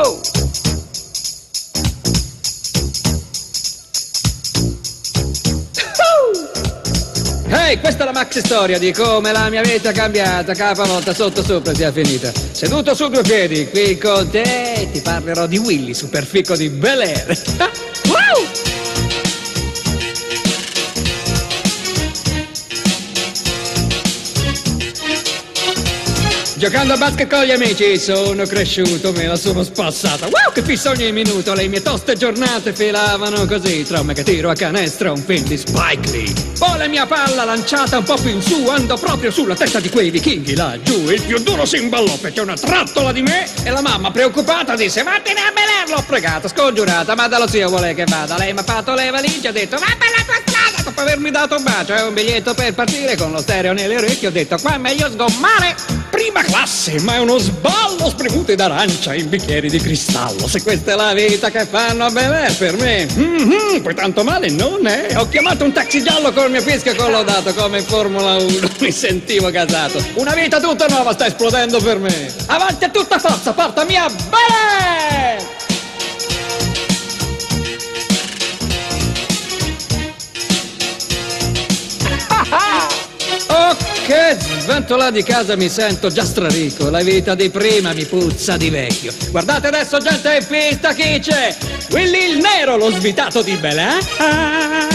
Wow! Ehi, questa è la maxi storia di come la mia vita è cambiata, capavolta sotto sopra sia finita. Seduto su due piedi, qui con te ti parlerò di Willy, superfico di Bel Air. Wow! Giocando a basket con gli amici sono cresciuto, me la sono spassata. Wow, che fissa ogni minuto, le mie toste giornate filavano così. Tra me che tiro a canestro un film di Spike Lee. Poi la mia palla lanciata un po' più in su, andò proprio sulla testa di quei vichinghi laggiù. Il più duro si imballò, fece una trattola di me e la mamma preoccupata disse: vattene a Bel Air. L'ho pregata, scongiurata, ma dallo zio vuole che vada. Lei mi ha fatto le valigie, ha detto: va per la tua strada. Dopo avermi dato un bacio e un biglietto per partire con lo stereo nelle orecchie, ho detto: qua è meglio sgommare. Prima classe, ma è uno sballo, spremute d'arancia in bicchieri di cristallo. Se questa è la vita che fanno a Bel Air per me, poi tanto male non è. Ho chiamato un taxi giallo col mio fischio collaudato come in Formula 1, mi sentivo gasato. Una vita tutta nuova sta esplodendo per me. Avanti a tutta forza, portami a Bel Air! Che sventola di casa mi sento già strarico, la vita di prima mi puzza di vecchio. Guardate adesso gente in pista, chi c'è? Willy il nero, lo svitato di Bel Air.